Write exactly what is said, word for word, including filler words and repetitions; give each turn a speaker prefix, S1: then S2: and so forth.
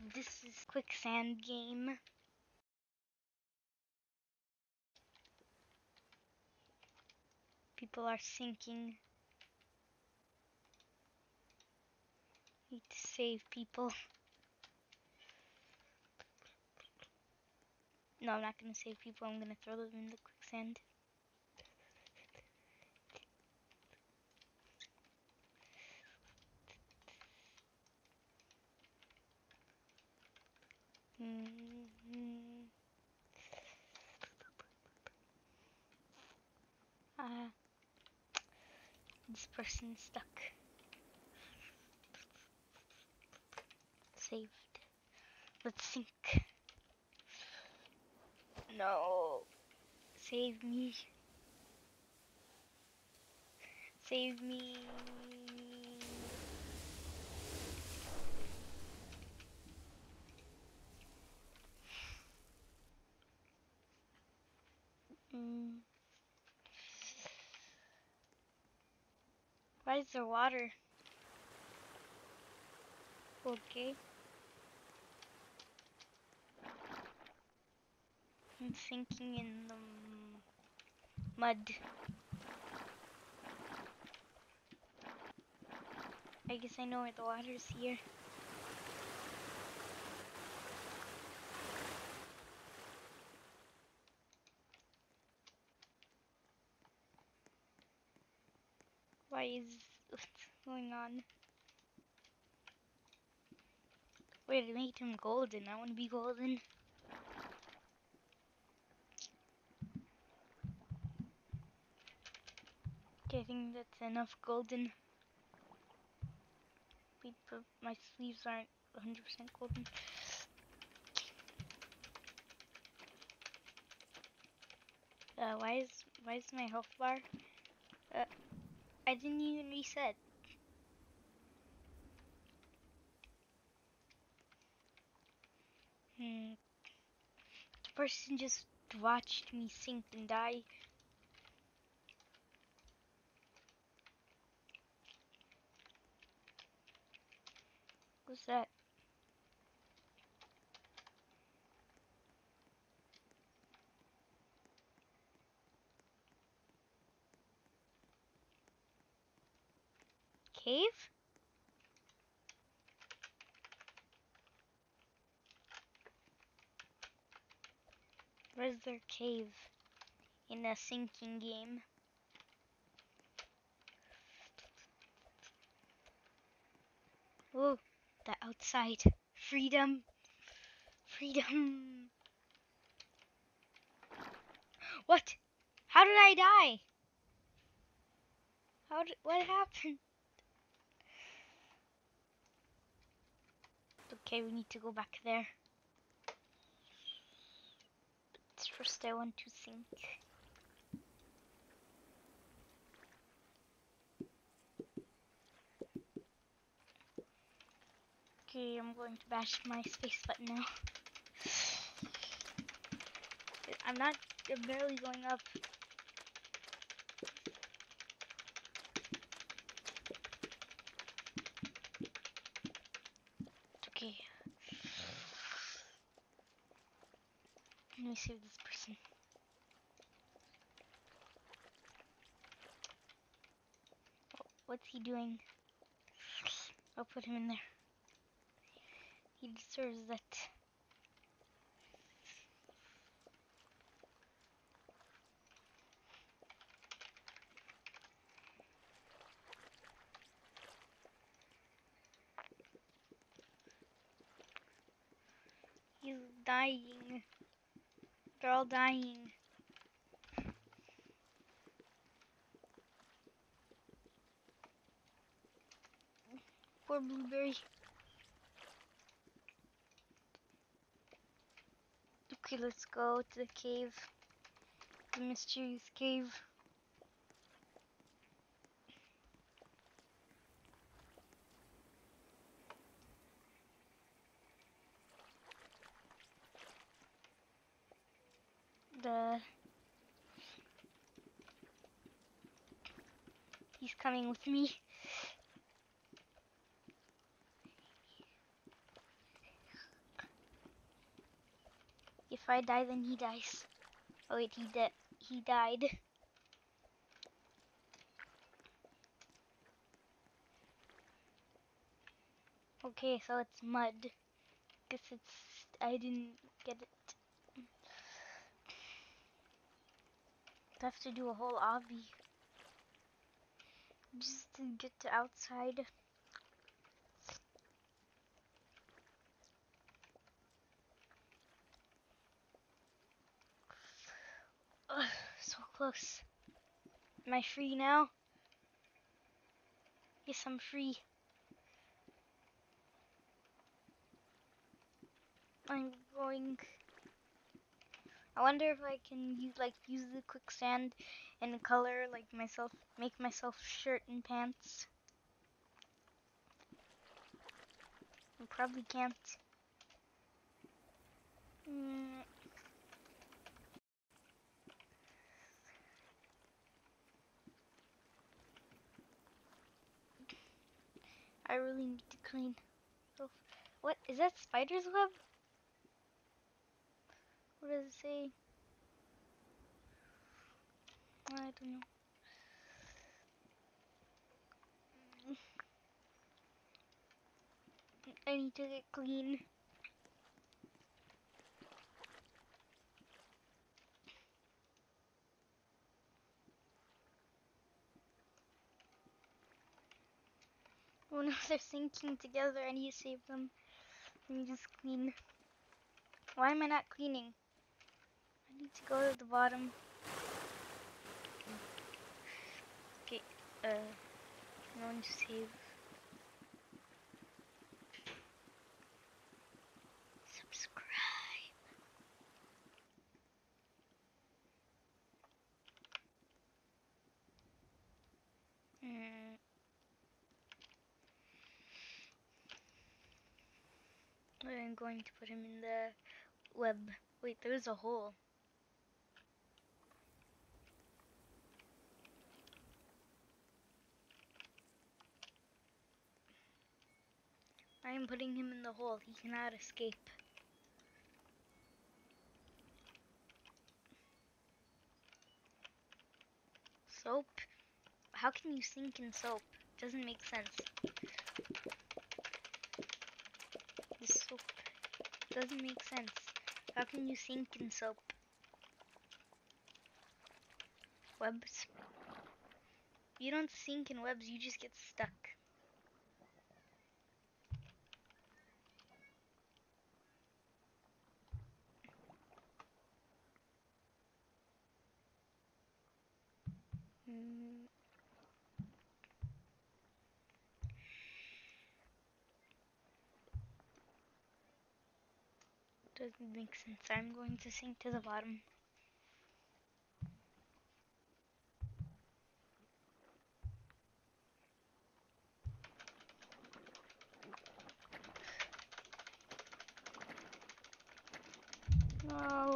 S1: This is Quicksand game. People are sinking. Need to save people. No, I'm not gonna save people. I'm gonna throw them in the quicksand. Mm-hmm. Uh, this person's stuck. Saved. Let's sink. No. Save me. Save me. Mm. Why is there water? Okay. I'm sinking in the mud. I guess I know where the water is here. Why is what's going on? Wait, it made him golden. I want to be golden. Okay, I think that's enough golden. Wait, but my sleeves aren't one hundred percent golden. Uh, why is why is my health bar? Uh, I didn't even reset. Hmm. The person just watched me sink and die. What's that? Cave? Where's their cave in a sinking game? Oh, the outside. Freedom. Freedom. What? How did I die? How did, what happened? Okay, we need to go back there. But first I want to sink. Okay, I'm going to bash my space button now. I'm not, I'm barely going up. It's okay. Let me save this person. What's he doing? I'll put him in there. He deserves that. He's dying. They're all dying. Poor Blueberry. Okay, let's go to the cave. The mysterious cave. The He's coming with me. If I die, then he dies. Oh wait, he did. He died. Okay, so it's mud. Guess it's. I didn't get it. I have to do a whole obby just to get to outside. Ugh, so close. Am I free now? Yes, I'm free. I'm going. I wonder if I can use like use the quicksand and color like myself, make myself shirt and pants. I probably can't. Mm. I really need to clean. Oh, what is that? Spider's web? What does it say? I don't know. I need to get clean. Oh no, they're sinking together. I need to save them. Let me just clean. Why am I not cleaning? I need to go to the bottom. Okay, uh, I'm going to save. Subscribe. Mm. I'm going to put him in the web. Wait, there's a hole. I am putting him in the hole. He cannot escape. Soap? How can you sink in soap? Doesn't make sense. This soap doesn't make sense. How can you sink in soap? Webs? You don't sink in webs, you just get stuck. Mm. Doesn't make sense. I'm going to sink to the bottom. No.